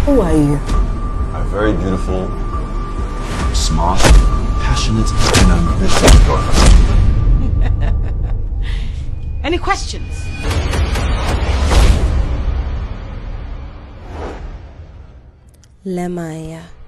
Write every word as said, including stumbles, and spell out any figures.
Who are you? A very beautiful, smart, passionate, and ambitious girlfriend. Any questions? Lemaya.